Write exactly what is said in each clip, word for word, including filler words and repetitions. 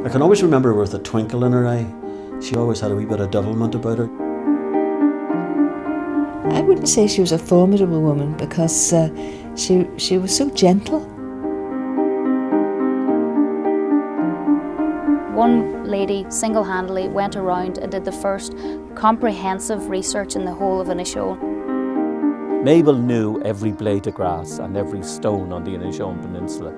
I can always remember her with a twinkle in her eye. She always had a wee bit of devilment about her. I wouldn't say she was a formidable woman because uh, she, she was so gentle. One lady single-handedly went around and did the first comprehensive research in the whole of Inishowen. Mabel knew every blade of grass and every stone on the Inishowen Peninsula.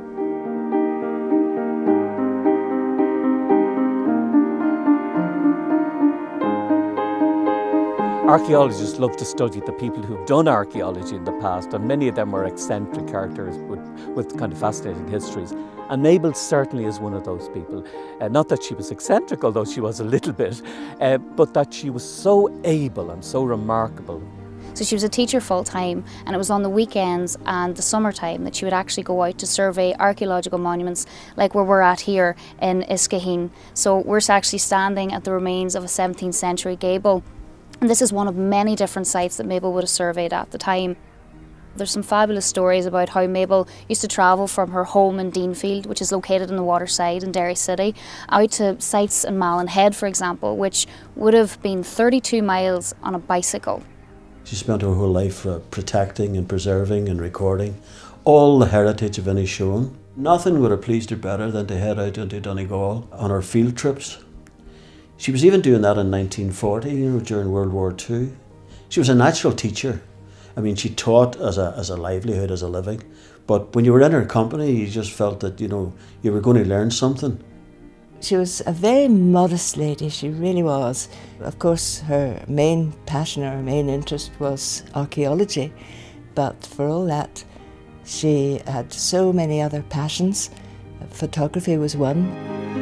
Archaeologists love to study the people who've done archaeology in the past, and many of them were eccentric characters with, with kind of fascinating histories. And Mabel certainly is one of those people. Uh, not that she was eccentric, although she was a little bit, uh, but that she was so able and so remarkable. So she was a teacher full-time, and it was on the weekends and the summertime that she would actually go out to survey archaeological monuments like where we're at here in Iskaheen. So we're actually standing at the remains of a seventeenth century gable. And this is one of many different sites that Mabel would have surveyed at the time. There's some fabulous stories about how Mabel used to travel from her home in Deanfield, which is located on the waterside in Derry City, out to sites in Malin Head, for example, which would have been thirty-two miles on a bicycle. She spent her whole life uh, protecting and preserving and recording all the heritage of Inishowen. Nothing would have pleased her better than to head out into Donegal on her field trips. She was even doing that in nineteen forty, you know, during World War Two. She was a natural teacher. I mean, she taught as a, as a livelihood, as a living. But when you were in her company, you just felt that, you know, you were going to learn something. She was a very modest lady, she really was. Of course, her main passion, her main interest was archaeology. But for all that, she had so many other passions. Photography was one.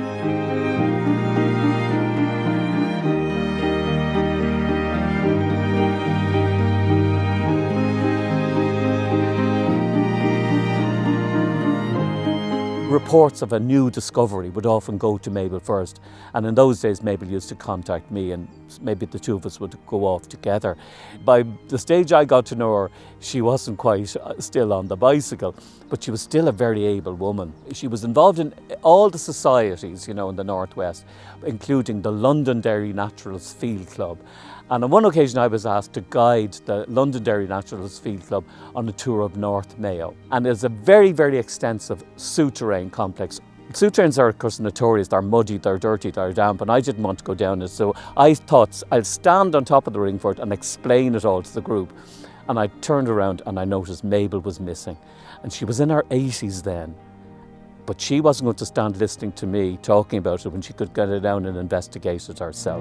Reports of a new discovery would often go to Mabel first, and in those days Mabel used to contact me, and maybe the two of us would go off together. By the stage I got to know her, she wasn't quite still on the bicycle, but she was still a very able woman. She was involved in all the societies, you know, in the Northwest, including the Londonderry Naturalists Field Club. And on one occasion I was asked to guide the Londonderry Naturalists Field Club on a tour of North Mayo. And it's a very, very extensive souterrain complex. Souterrains are, of course, notorious. They're muddy, they're dirty, they're damp, and I didn't want to go down it. So I thought I'll stand on top of the ringford and explain it all to the group. And I turned around and I noticed Mabel was missing. And she was in her eighties then. But she wasn't going to stand listening to me talking about it when she could get it down and investigate it herself.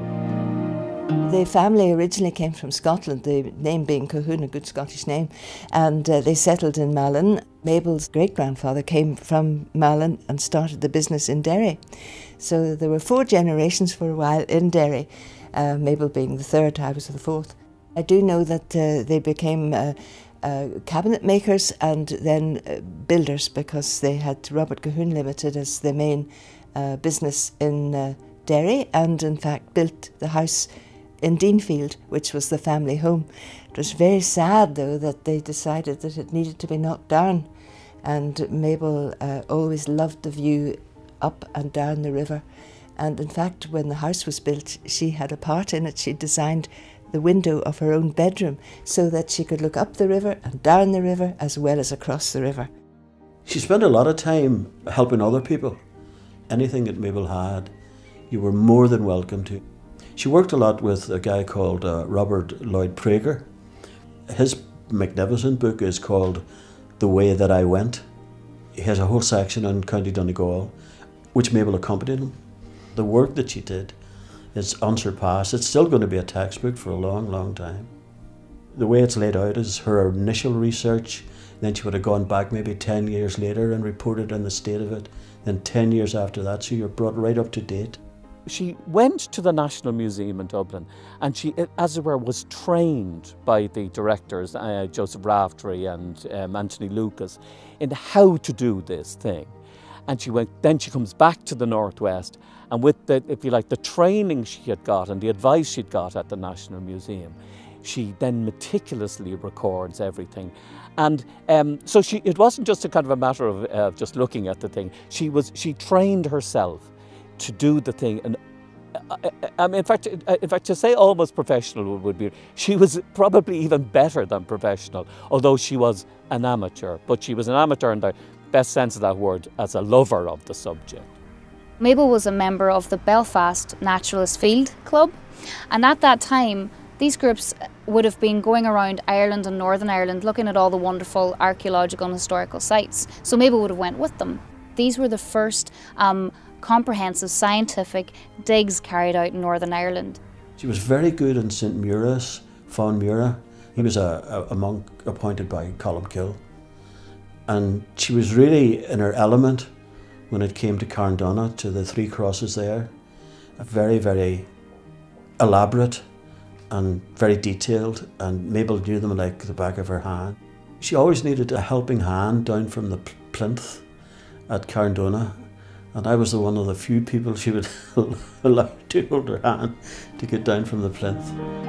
The family originally came from Scotland, the name being Colhoun, a good Scottish name, and uh, they settled in Malin. Mabel's great-grandfather came from Malin and started the business in Derry. So there were four generations for a while in Derry, uh, Mabel being the third, I was the fourth. I do know that uh, they became uh, uh, cabinet makers and then uh, builders, because they had Robert Colhoun Limited as the main uh, business in uh, Derry, and in fact built the house in Deanfield, which was the family home. It was very sad, though, that they decided that it needed to be knocked down. And Mabel uh, always loved the view up and down the river. And in fact, when the house was built, she had a part in it. She designed the window of her own bedroom so that she could look up the river and down the river as well as across the river. She spent a lot of time helping other people. Anything that Mabel had, you were more than welcome to. She worked a lot with a guy called uh, Robert Lloyd Prager. His magnificent book is called The Way That I Went. He has a whole section on County Donegal, which Mabel accompanied him. The work that she did is unsurpassed. It's still going to be a textbook for a long, long time. The way it's laid out is her initial research, then she would have gone back maybe ten years later and reported on the state of it, then ten years after that, so you're brought right up to date. She went to the National Museum in Dublin, and she, as it were, was trained by the directors, uh, Joseph Raftery and um, Anthony Lucas, in how to do this thing. And she went, then she comes back to the Northwest, and with the, if you like, the training she had got and the advice she'd got at the National Museum, she then meticulously records everything. And um, so she, it wasn't just a kind of a matter of uh, just looking at the thing. She was, she trained herself to do the thing. And I, I mean, in fact, in fact, to say almost professional would be, she was probably even better than professional, although she was an amateur. But she was an amateur in the best sense of that word, as a lover of the subject. Mabel was a member of the Belfast Naturalist Field Club, and at that time these groups would have been going around Ireland and Northern Ireland looking at all the wonderful archaeological and historical sites. So Mabel would have went with them. These were the first um, comprehensive scientific digs carried out in Northern Ireland. She was very good in Saint Mura's, Fáin Mura. He was a, a, a monk appointed by Columkill. And she was really in her element when it came to Carndonagh, to the three crosses there. A very, very elaborate and very detailed, and Mabel knew them like the back of her hand. She always needed a helping hand down from the plinth at Carndonagh, and I was the one of the few people she would allow to hold her hand to get down from the plinth.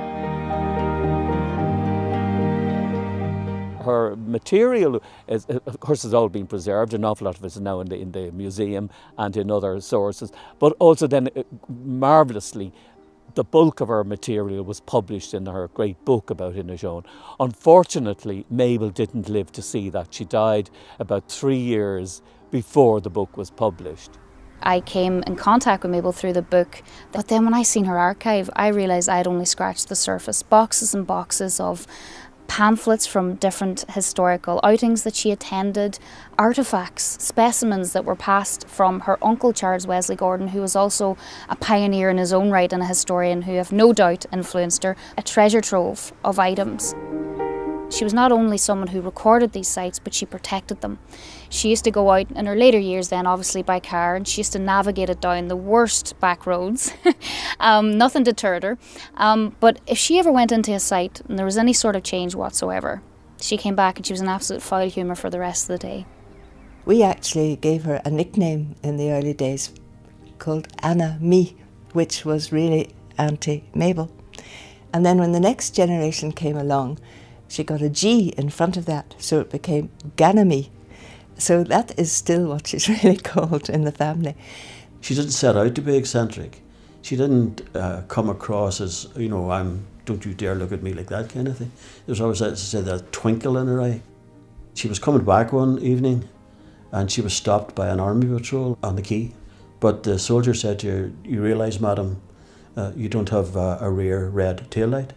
Her material, is, of course, has all been preserved. An awful lot of it is now in the, in the museum and in other sources. But also then, marvellously, the bulk of her material was published in her great book about Inishowen. Unfortunately, Mabel didn't live to see that. She died about three years before the book was published. I came in contact with Mabel through the book, but then when I seen her archive, I realised I had only scratched the surface. Boxes and boxes of pamphlets from different historical outings that she attended, artefacts, specimens that were passed from her uncle Charles Wesley Gordon, who was also a pioneer in his own right and a historian who have no doubt influenced her, a treasure trove of items. She was not only someone who recorded these sites, but she protected them. She used to go out in her later years then, obviously by car, and she used to navigate it down the worst back roads. um, nothing deterred her. Um, but if she ever went into a site and there was any sort of change whatsoever, she came back and she was an absolute foul humour for the rest of the day. We actually gave her a nickname in the early days called Anna Me, which was really anti-Mabel. And then when the next generation came along, she got a G in front of that, so it became Ganamy. So that is still what she's really called in the family. She didn't set out to be eccentric. She didn't uh, come across as, you know, I'm, don't you dare look at me like that kind of thing. There's always, as I said, that twinkle in her eye. She was coming back one evening and she was stopped by an army patrol on the quay. But the soldier said to her, you realise, madam, uh, you don't have uh, a rear red taillight?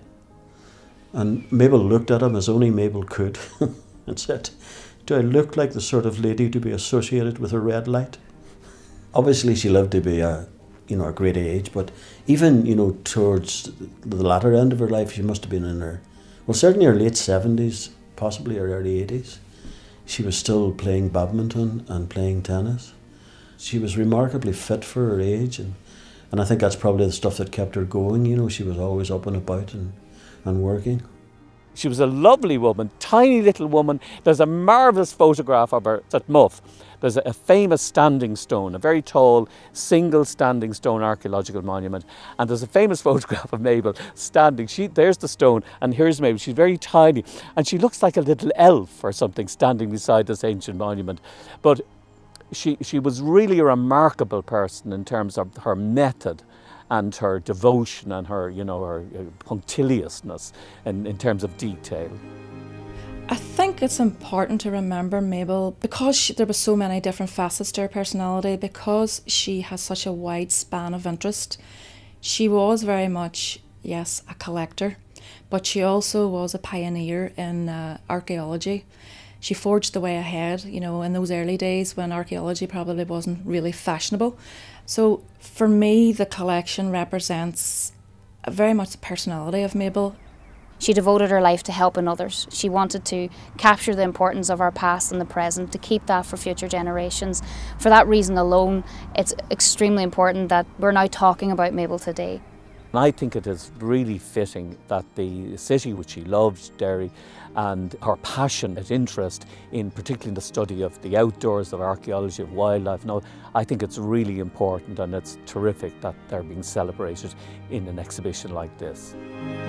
And Mabel looked at him as only Mabel could and said, do I look like the sort of lady to be associated with a red light? Obviously she lived to be a, you know, a great age, but even, you know, towards the latter end of her life, she must have been in her, well, certainly her late seventies, possibly her early eighties. She was still playing badminton and playing tennis. She was remarkably fit for her age, and, and I think that's probably the stuff that kept her going. You know, she was always up and about and and working. She was a lovely woman, tiny little woman. There's a marvellous photograph of her at Muff. There's a famous standing stone, a very tall, single standing stone archaeological monument. And there's a famous photograph of Mabel standing. She, there's the stone, and here's Mabel. She's very tiny, and she looks like a little elf or something standing beside this ancient monument. But she, she was really a remarkable person in terms of her method and her devotion and her, you know, her punctiliousness in, in terms of detail. I think it's important to remember Mabel, because she, there were so many different facets to her personality, because she has such a wide span of interest. She was very much, yes, a collector, but she also was a pioneer in uh, archaeology. She forged the way ahead, you know, in those early days when archaeology probably wasn't really fashionable. So for me, the collection represents very much the personality of Mabel. She devoted her life to helping others. She wanted to capture the importance of our past and the present, to keep that for future generations. For that reason alone, it's extremely important that we're now talking about Mabel today. And I think it is really fitting that the city which she loved, Derry, and her passionate interest in particularly in the study of the outdoors, of archaeology, of wildlife, and all, I think it's really important, and it's terrific that they're being celebrated in an exhibition like this.